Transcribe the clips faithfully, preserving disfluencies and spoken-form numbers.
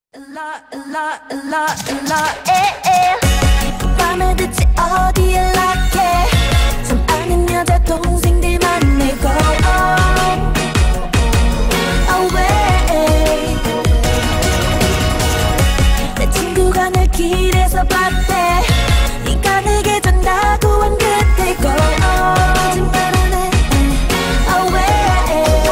맘에 듣지 어디에 락해 좀 아는 여자 동생들만 내고 away 내 친구가 늘 길에서 봤대 네가 내게 전다고 한 그때고 거짓말은 해 away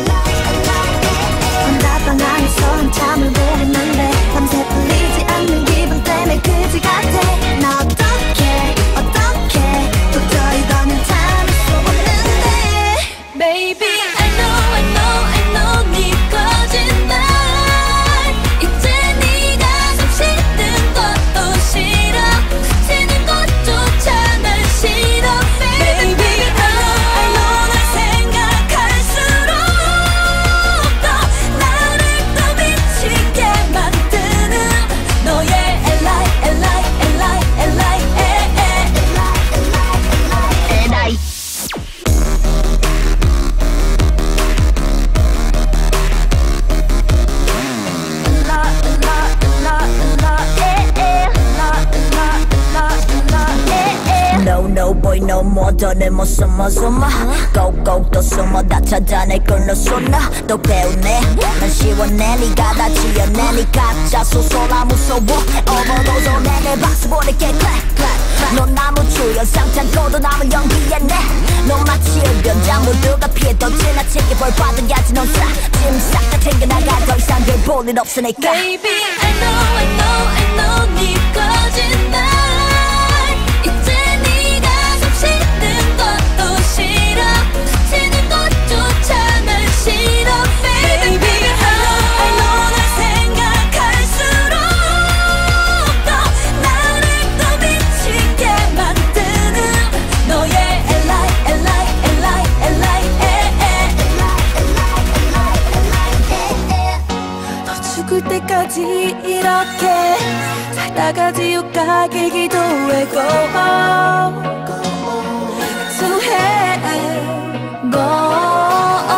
혼자방 안에서 한참을 보냈는데 밤새 풀리지 않는 기분 때문에 그지 같아 나 어떡해 어떡해 도저히 더는 참을 수 없는데 Baby I know I know I know 네 거짓말 이제 네가 숨 쉬는 것도 싫어 스치는 것조차 난 싫어 Baby I know I know 널 생각할수록 더 나를 더 미치게 만드는 너의 L.I. L.I. L.I. L.I. L.I. No no boy no more 더는 못 숨어 숨어 꼭꼭 또 숨어 다 찾아낼 걸로 쏟아 또 배우네 난 시원해 네가 다 지어내 네 가짜 소설아 무서워 overdose 내내 박수 보낼게 clap clap 넌 아무 주연상 참고도 남은 연기했네 넌 마치 흡연장 모두가 피해도 지나치게 벌 받아야지 넌 싹 짐 싹 다 챙겨나가 더 이상 별 볼 일 없으니까 Baby I know I know I know 네 거짓말 이제 네가 숨 쉬는 것도 싫어 스치는 것조차 난 싫어 Baby I know I know 널 생각할수록 더 나를 더 미치게 만드는 너의 L.I. L.I. L.I. L.I. 너 죽을 때까지 이렇게 살다가 지옥 가길 기도해고 To hell go